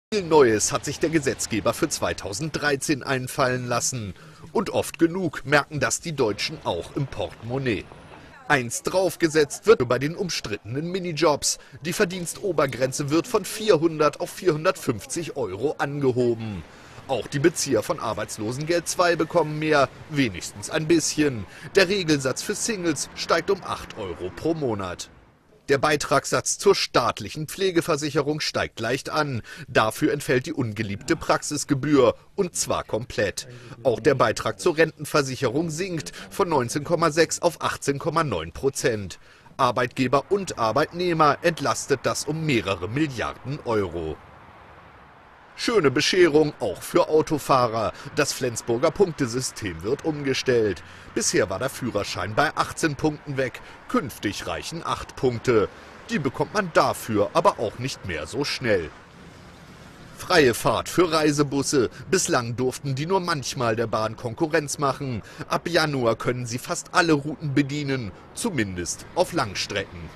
Viel Neues hat sich der Gesetzgeber für 2013 einfallen lassen. Und oft genug merken das die Deutschen auch im Portemonnaie. Eins draufgesetzt wird bei den umstrittenen Minijobs. Die Verdienstobergrenze wird von 400 auf 450 € angehoben. Auch die Bezieher von Arbeitslosengeld II bekommen mehr, wenigstens ein bisschen. Der Regelsatz für Singles steigt um 8 € pro Monat. Der Beitragssatz zur staatlichen Pflegeversicherung steigt leicht an. Dafür entfällt die ungeliebte Praxisgebühr, und zwar komplett. Auch der Beitrag zur Rentenversicherung sinkt von 19,6 auf 18,9%. Arbeitgeber und Arbeitnehmer entlastet das um mehrere Milliarden Euro. Schöne Bescherung auch für Autofahrer. Das Flensburger Punktesystem wird umgestellt. Bisher war der Führerschein bei 18 Punkten weg. Künftig reichen 8 Punkte. Die bekommt man dafür aber auch nicht mehr so schnell. Freie Fahrt für Reisebusse. Bislang durften die nur manchmal der Bahn Konkurrenz machen. Ab Januar können sie fast alle Routen bedienen, zumindest auf Langstrecken.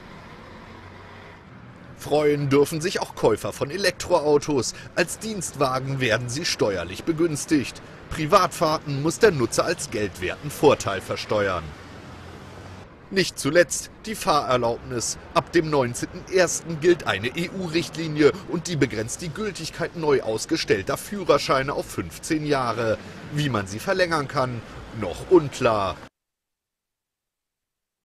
Freuen dürfen sich auch Käufer von Elektroautos. Als Dienstwagen werden sie steuerlich begünstigt. Privatfahrten muss der Nutzer als geldwerten Vorteil versteuern. Nicht zuletzt die Fahrerlaubnis. Ab dem 19.01. gilt eine EU-Richtlinie und die begrenzt die Gültigkeit neu ausgestellter Führerscheine auf 15 Jahre. Wie man sie verlängern kann, noch unklar.